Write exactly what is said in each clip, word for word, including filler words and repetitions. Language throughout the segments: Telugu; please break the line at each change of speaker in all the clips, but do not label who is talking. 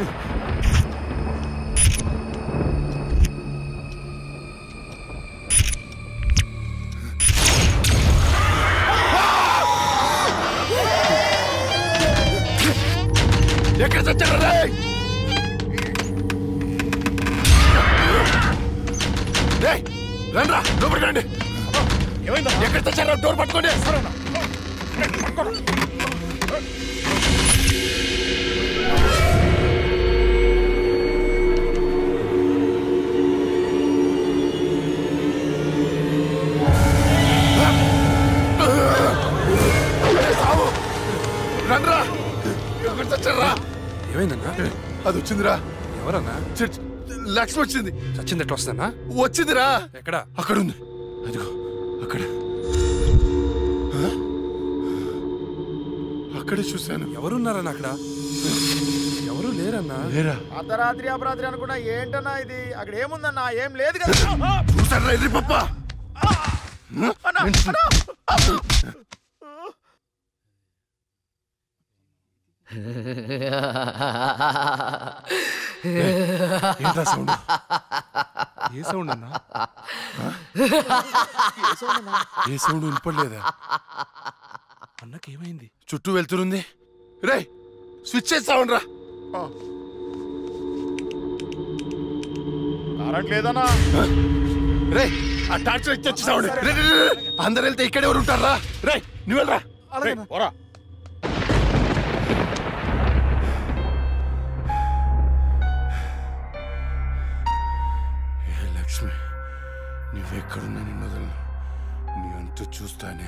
ఎక్కడ చచ్చారు రండ్రా లోపలికి రండి ఎక్కడ చచ్చారా డోర్ పట్టుకోండి రండ్రా ఎక్కడ చచ్చారా
ఏమైందన్నా
అది వచ్చిందిరా
ఎవరన్నా
లక్ష్మి వచ్చింది
చచ్చింది ఎట్లా వస్తుందన్నా
వచ్చిందిరా
ఎక్కడ
అక్కడ ఉంది అదిగో అక్కడ అక్కడే చూశాను
ఎవరున్నారన్నా అక్కడ ఎవరు లేరన్నా
లేరా
అర్ధరాత్రి అపరాత్రి అనుకున్నా ఏంటన్నా ఇది అక్కడ ఏముందన్నా ఏం లేదు కదా
చూసారా ఎర్రి పప్ప సౌండ్
ఏ సౌండ్ అన్నా
ఏ సౌండ్ వినపడలేదా
అన్నకేమైంది
చుట్టూ వెళ్తుంది రే స్విచ్ చేసి సౌండ్ రా
కరెంట్ లేదన్నా
రే ఆ టార్చ్ లైట్ వచ్చి సౌండ్ అందరు వెళ్తే ఇక్కడ ఎవరు ఉంటారా రే నువ్వు వెళ్ళరా
పోరా
లక్ష్మి నువ్వెక్కడున్నా నిన్ను వదలను నీ అంతు చూస్తానే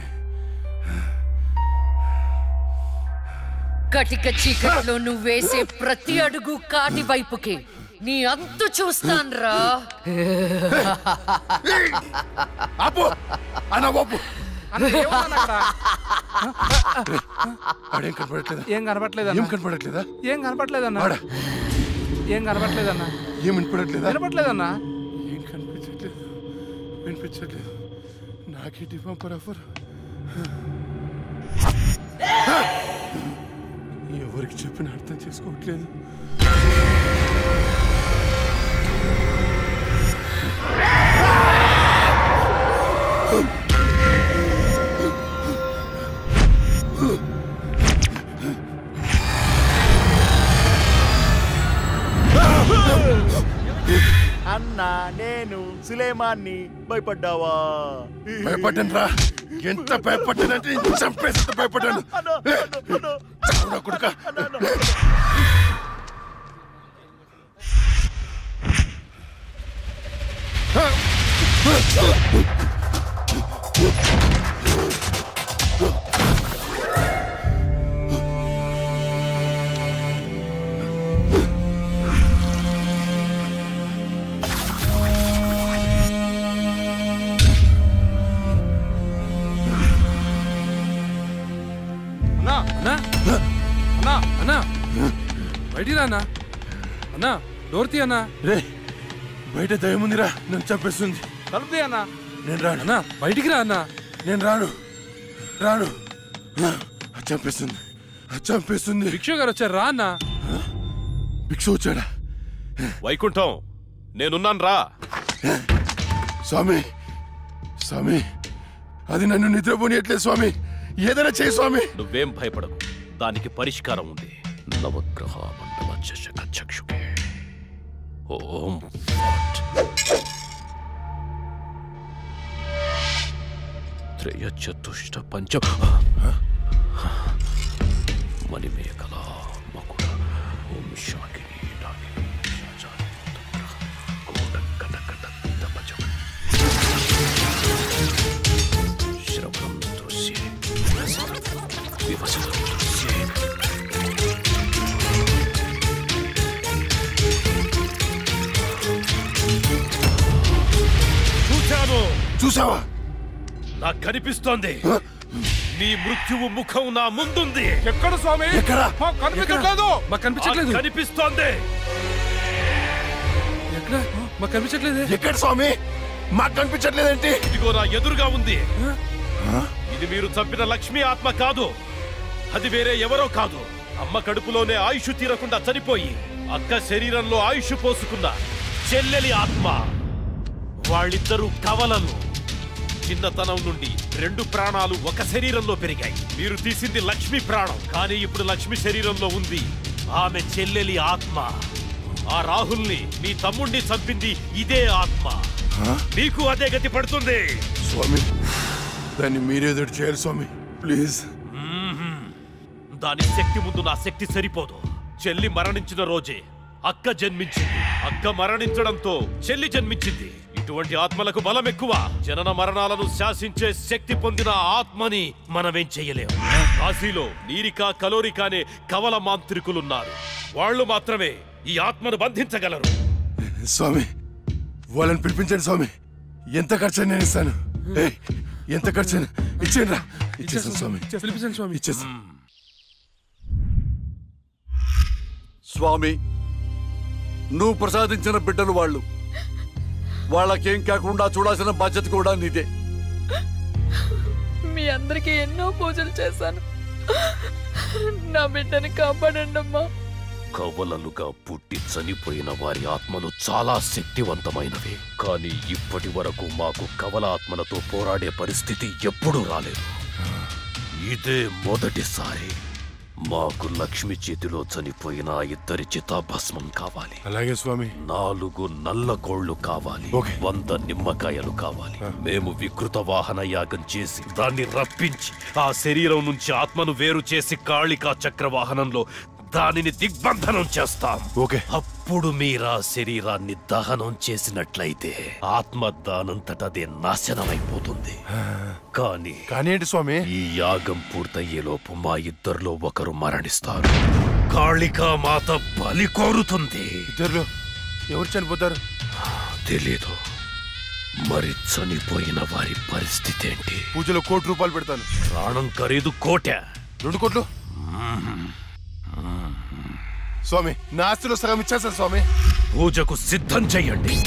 కటిక చీకట్లో నువ్వేసే ప్రతి అడుగు కాటి వైపుకి నీ అంతు చూస్తాన్రా
ఆపు అన్న బాపు ఆడేం కనపడట్లేదా
ఏం కనపట్లేదా
ఏం కనపడట్లేదా
ఏం కనపట్లేదన్నా ఏం కనపట్లేదన్నా
ఏం వినపడట్లేదా
వినపట్లేదన్నా
ఏం కనిపించట్లేదు వినిపించట్లేదు నాకేంటి పంపరాఫర్ ఎవరికి చెప్పిన అర్థం చేసుకోవట్లేదు
అన్నా నేను సులేమాన్ని భయపడ్డావా
భయపడ్డాను రా ఎంత భయపడ్డానంటే చంపేసి భయపడ్డాను కొడుక
బయటికి రానా అన్నా డోర్ తీ అన్నా
రే బయట దయముందిరా నన్ను చంపేస్తుంది
తలుపు తీ అన్నా
నేను రాను
అన్నా బయటికి రా అన్నా
నేను రాను రాను చంపేస్తుంది చంపేస్తుంది
భిక్షు గారు వచ్చారు రా అన్నా
భిక్ష వచ్చాడా
వైకుంఠం నేనున్నాను రా
స్వామి స్వామి అది నన్ను నిద్రపోనియట్లేదు స్వామి ఏదైనా చేయి స్వామి
నువ్వేం భయపడకు దానికి పరిష్కారం ఉంది నవగ్రహ మండల చషక చక్షుకే ఓం త్రయ చతుష్ట పంచ మణిమేకల మకుడ ఓం శాకిని నాగిని శాచాని కోట కటకట తపజం శ్రవణం దృశ్యే వివసనం దృశ్యే చూశాను
చూసావా
నాకు కనిపిస్తోంది నీ మృత్యువు ముఖం నా ముందుంది
ఎక్కడ స్వామి
ఎక్కడ
కనిపించట్లేదు మాకు కనిపించట్లేదు
కనిపిస్తోంది
ఎక్కడ మాకు కనిపించట్లేదు
ఎక్కడ స్వామి మాకు కనిపించట్లేదేంటి
ఇదిగో నా ఎదురుగా ఉంది ఇది మీరు చంపిన లక్ష్మీ ఆత్మ కాదు అది వేరే ఎవరో కాదు అమ్మ కడుపులోనే ఆయుష్ తీరకుండా చనిపోయి అక్క శరీరంలో ఆయుష్ పోసుకున్న చెల్లెలి ఆత్మ. వాళ్ళిద్దరూ కవలలు. చిన్నతనం నుండి రెండు ప్రాణాలు ఒక శరీరంలో పెరిగాయి. మీరు తీసింది లక్ష్మి ప్రాణం, కానీ ఇప్పుడు లక్ష్మి శరీరంలో ఉంది ఆమె చెల్లెలి ఆత్మ. ఆ రాహుల్ని మీ తమ్ముణ్ణి చంపింది ఇదే ఆత్మ. మీకు అదే గతి పడుతుంది.
స్వామి, దాన్ని మీరే ఎదురు చేయాలి స్వామి, ప్లీజ్.
దాని శక్తి ముందు నా శక్తి సరిపోదు. చెల్లి మరణించిన రోజే అక్క జన్మించింది. అక్క మరణించడంతో చెల్లి జన్మించింది. ఇటువంటి ఆత్మలకు బలం ఎక్కువ. జనన మరణాలను శాసించే శక్తి పొందిన ఆత్మని మనమేం చెయ్యలేము. కాశీలో నీరికా కలోరికా అనే కవల మాంత్రికులున్నారు. వాళ్ళు మాత్రమే ఈ ఆత్మను బంధించగలరు.
స్వామి, వాళ్ళని పిలిపించండి స్వామి. ఎంత ఖర్చు నేను ఇస్తాను. ఎంత ఖర్చు ఇచ్చేయండి రా. ఇచ్చేసాను స్వామి,
పిలిపించండి స్వామి.
ఇచ్చేసాను
స్వామి. నువ్వు ప్రసాదించిన బిడ్డలు వాళ్ళు. వాళ్ళకేం కాకుండా చూడాల్సిన బాధ్యత కూడా నీదే.
మీ అందరికీ ఎన్నో పూజలు చేశాను. నా బిడ్డని కాపాడండి అమ్మా.
కవలలుగా పుట్టి చనిపోయిన వారి ఆత్మలు చాలా శక్తివంతమైనవి. కానీ ఇప్పటి వరకు మాకు కవల ఆత్మలతో పోరాడే పరిస్థితి ఎప్పుడూ రాలేదు. ఇదే మొదటిసారి. మాకు లక్ష్మి చేతిలో చనిపోయిన ఇద్దరి చితాభస్మం కావాలి.
అలాగే స్వామి.
నాలుగు నల్ల కోళ్లు కావాలి. వంద నిమ్మకాయలు కావాలి. మేము వికృత వాహన యాగం చేసి దాన్ని రప్పించి ఆ శరీరం నుంచి ఆత్మను వేరు చేసి కాళికా చక్రవాహనంలో దానిని దిగ్బంధనం చేస్తాం.
ఓకే.
అప్పుడు మీరా శరీరాన్ని దహనం చేసినట్లయితే ఆత్మ దానంతటదే నాశనమైపోతుంది. కానీ
కానీ ఏంటి స్వామి?
ఈ యాగం పూర్తయ్యేలోపు మా ఇద్దరిలో ఒకరు మరణిస్తారు. కాళికా మాత బలి కోరుతుంది.
ఇద్దరు ఎవరు చనిపోతారు
తెలీదు. మరి చనిపోయిన వారి పరిస్థితి ఏంటి?
పూజలో కోటి రూపాయలు పెడతాను.
ప్రాణం ఖరీదు కోట.
రెండు కోట్లు స్వామి. నా ఆస్తిలో సగం ఇచ్చేస్తాను స్వామి.
పూజకు సిద్ధం చెయ్యండి.